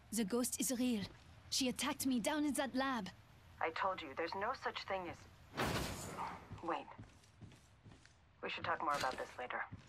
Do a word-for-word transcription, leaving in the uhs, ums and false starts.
The ghost is real. She attacked me down in that lab. I told you, there's no such thing as... Wait. We should talk more about this later.